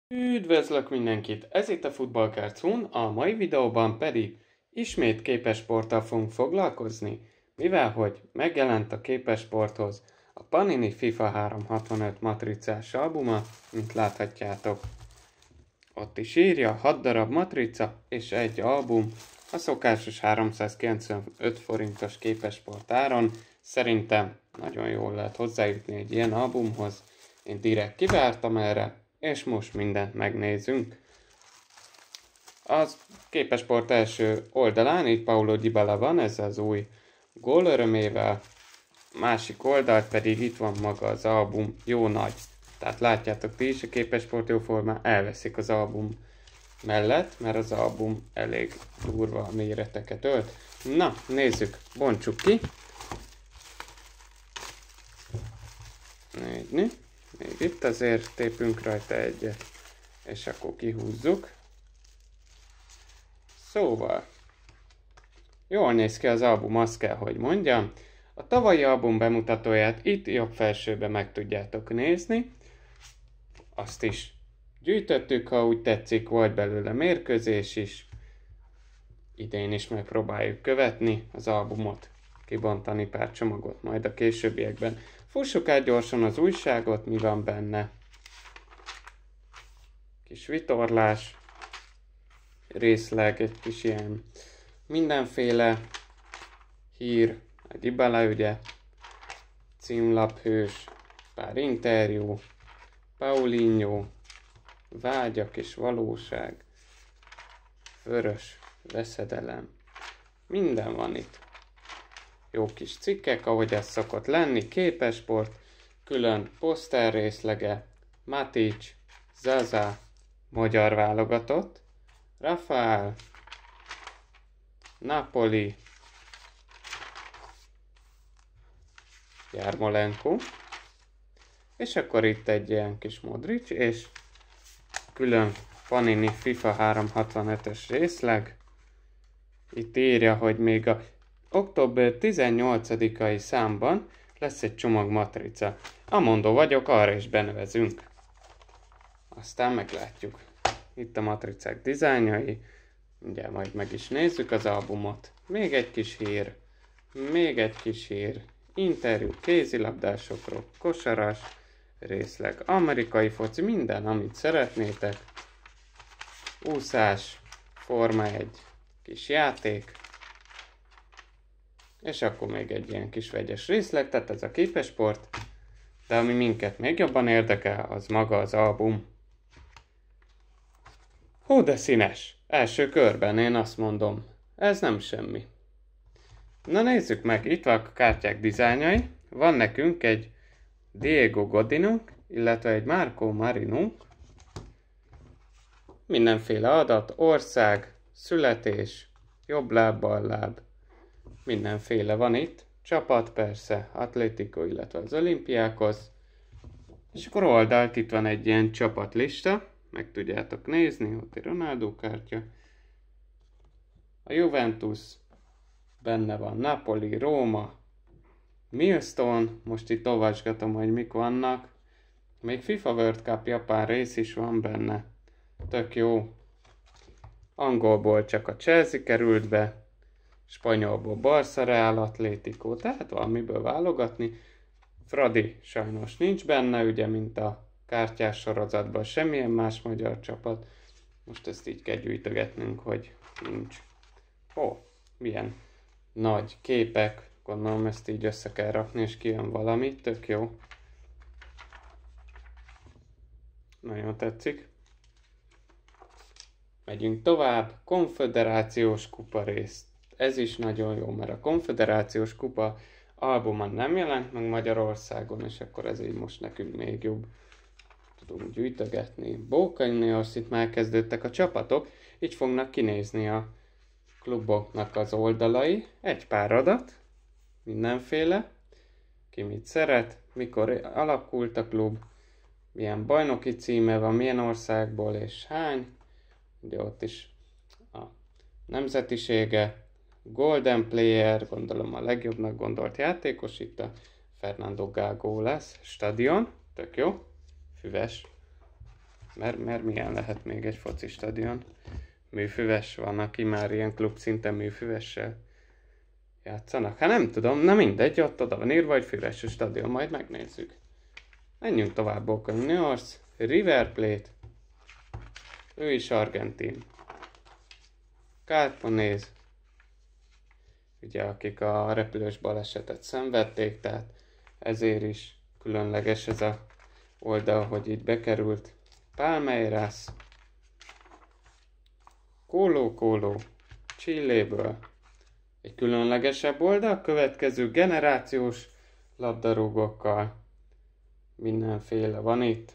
Üdvözlök mindenkit! Ez itt a Futballkártyún, a mai videóban pedig ismét képesporttal fogunk foglalkozni, mivel hogy megjelent a képesporthoz a Panini FIFA 365 matricás albuma, mint láthatjátok. Ott is írja 6 darab matrica és egy album, a szokásos 395 forintos képesport áron. Szerintem nagyon jól lehet hozzájutni egy ilyen albumhoz. Én direkt kivártam erre, és most mindent megnézünk. Az képesport első oldalán így Paulo Dybala van, ez az új gólörömével, másik oldalt pedig itt van maga az album, jó nagy. Tehát látjátok ti is, a képesport jó formán elveszik az album mellett, mert az album elég durva méreteket ölt. Na, nézzük, bontsuk ki. Nézni. Még itt azért tépünk rajta egyet, és akkor kihúzzuk. Szóval, jól néz ki az album, azt kell, hogy mondjam. A tavalyi album bemutatóját itt jobb felsőben meg tudjátok nézni. Azt is gyűjtöttük, ha úgy tetszik, volt belőle mérkőzés is. Idén is megpróbáljuk követni az albumot, kibontani pár csomagot majd a későbbiekben. Fussuk át gyorsan az újságot, mi van benne. Kis vitorlás, részleg, egy kis ilyen mindenféle hír, a Dybala ügye, címlaphős, pár interjú, Paulinho, vágyak és valóság, vörös veszedelem, minden van itt. Jó kis cikkek, ahogy ez szokott lenni, képesport, külön poszter részlege, Matic, Zaza, magyar válogatott, Rafael, Napoli, Jarmolenko, és akkor itt egy ilyen kis Modric, és külön Panini FIFA 365-ös részleg. Itt írja, hogy még a október 18-ai számban lesz egy csomag matrica. Amondó vagyok, arra is benevezünk. Aztán meglátjuk. Itt a matricák dizájnjai. Ugye majd meg is nézzük az albumot. Még egy kis hír. Még egy kis hír. Interjú kézilabdásokról, kosaras, részleg amerikai foci, minden, amit szeretnétek. Úszás, Forma 1, kis játék. És akkor még egy ilyen kis vegyes részleg, tehát ez a képesport. De ami minket még jobban érdekel, az maga az album. Hú, de színes! Első körben én azt mondom, ez nem semmi. Na nézzük meg, itt van a kártyák dizájnjai. Van nekünk egy Diego Godinunk, illetve egy Marco Marinunk. Mindenféle adat, ország, születés, jobb láb, bal láb. Mindenféle van itt. Csapat persze, Atlético, illetve az Olympiakos. És akkor oldalt itt van egy ilyen csapatlista. Meg tudjátok nézni, ott egy Ronaldo kártya. A Juventus, benne van Napoli, Róma, Milestone, most itt olvasgatom, hogy mik vannak. Még FIFA World Cup Japán rész is van benne. Tök jó. Angolból csak a Chelsea került be. Spanyolból Barca, Real, Atlético, tehát van miből válogatni. Fradi sajnos nincs benne, ugye, mint a kártyás sorozatban semmilyen más magyar csapat. Most ezt így kell gyűjtögetnünk, hogy nincs. Ó, milyen nagy képek. Gondolom ezt így össze kell rakni, és kijön valami. Tök jó. Nagyon tetszik. Megyünk tovább. Konföderációs kupa rész. Ez is nagyon jó, mert a Konföderációs kupa albuma nem jelent meg Magyarországon, és akkor ez így most nekünk még jobb. Tudunk gyűjtögetni. Boca Juniors, itt már kezdődtek a csapatok, így fognak kinézni a kluboknak az oldalai. Egy pár adat, mindenféle, ki mit szeret, mikor alakult a klub, milyen bajnoki címe van, milyen országból és hány. Ugye ott is a nemzetisége, Golden Player, gondolom a legjobbnak gondolt játékos, itt a Fernando Gago lesz, stadion, tök jó, füves, Mert milyen lehet még egy foci stadion? Műfüves van, aki már ilyen klub szinten műfüvessel játszanak. Hát nem tudom, na mindegy, ott oda van írva, hogy füves a stadion, majd megnézzük. Menjünk tovább, Boca Juniors, River Plate, ő is argentin. Carbonéz, ugye akik a repülős balesetet szenvedték, tehát ezért is különleges ez a oldal, hogy itt bekerült. Palmeiras, Colo-Colo, Chiléből. Egy különlegesebb oldal, következő generációs labdarúgókkal. Mindenféle van itt.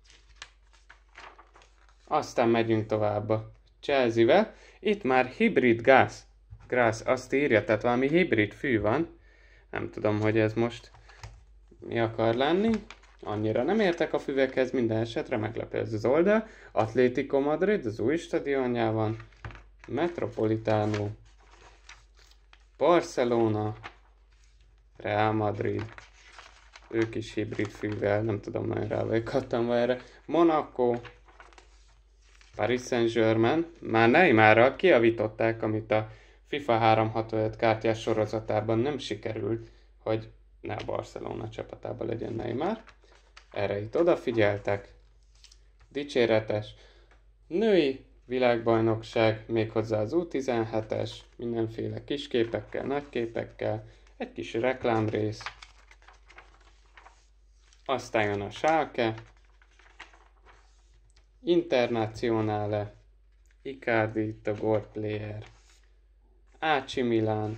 Aztán megyünk tovább a Chelsea-vel. Itt már hibrid gáz, azt írja, tehát valami hibrid fű van. Nem tudom, hogy ez most mi akar lenni. Annyira nem értek a füvekhez, minden esetre meglepő ez az oldal. Atlético Madrid, az új stadionjában. Metropolitano, Barcelona, Real Madrid. Ők is hibrid fűvel, nem tudom, nagyon rá vagyok kattanva erre. Monaco, Paris Saint-Germain, már Neymarral kijavították, amit a FIFA 365 kártyás sorozatában nem sikerült, hogy ne a Barcelona csapatában legyen Neymar. Erre itt odafigyeltek. Dicséretes. Női világbajnokság, méghozzá az U17-es, mindenféle kisképekkel, nagyképekkel, egy kis reklámrész. Aztán jön a Schalke, Internazionale, Icardi, itt a gold player, AC Milan,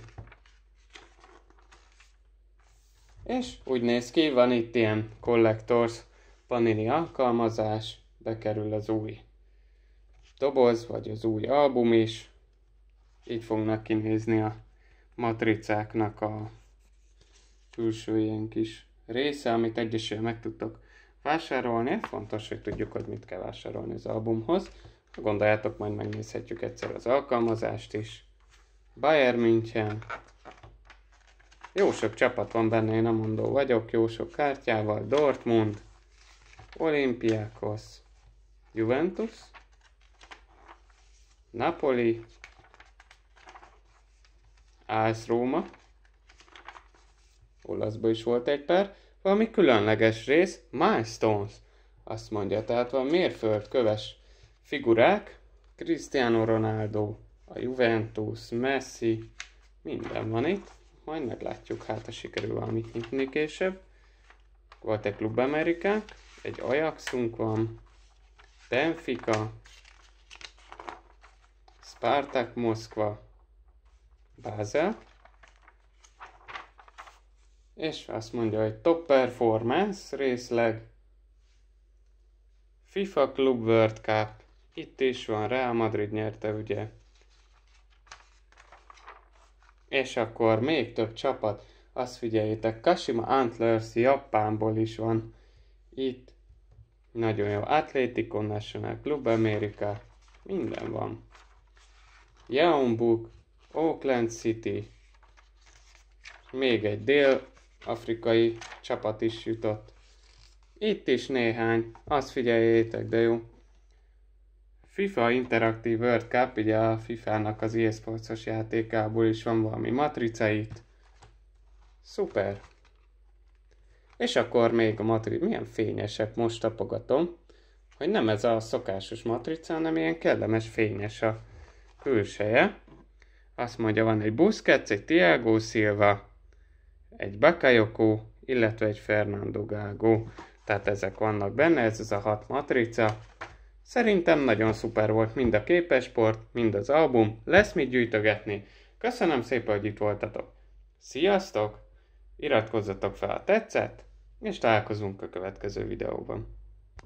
és úgy néz ki, van itt ilyen Collectors Panini alkalmazás, bekerül az új doboz, vagy az új album is, így fognak kinézni a matricáknak a külső ilyen kis része, amit egyesével meg tudtok vásárolni. Fontos, hogy tudjuk, hogy mit kell vásárolni az albumhoz. Ha gondoljátok, majd megnézhetjük egyszer az alkalmazást is. Bayern München. Jó sok csapat van benne, én nem mondó vagyok, jó sok kártyával. Dortmund, Olympiakos, Juventus, Napoli, AS Róma, olaszban is volt egy pár, valami különleges rész, Milestones, azt mondja, tehát van mérföldköves figurák, Cristiano Ronaldo, a Juventus, Messi, minden van itt, majd meglátjuk, hát ha sikerül valamit nyitni később. Volt egy Club Amerikánk, egy Ajaxunk van, Benfica, Spartak Moszkva, Basel, és azt mondja, hogy Top Performance részleg, FIFA Club World Cup, itt is van, Real Madrid nyerte, ugye. És akkor még több csapat, azt figyeljétek, Kashima Antlers Japánból is van itt. Nagyon jó, Atletico Nacional, Club America, minden van. Jeonbuk, Auckland City, még egy dél-afrikai csapat is jutott. Itt is néhány, azt figyeljétek, de jó. FIFA Interactive World Cup, ugye a FIFA-nak az eSports-os játékából is van valami matrica itt. Szuper! És akkor még a matrica, milyen fényesek, most tapogatom, hogy nem ez a szokásos matrica, hanem ilyen kellemes fényes a külseje. Azt mondja, van egy Busquets, egy Thiago Silva, egy Bakayoko, illetve egy Fernando Gago. Tehát ezek vannak benne, ez az a 6 matrica. Szerintem nagyon szuper volt mind a képesport, mind az album, lesz mit gyűjtögetni. Köszönöm szépen, hogy itt voltatok. Sziasztok! Iratkozzatok fel, ha tetszett, és találkozunk a következő videóban.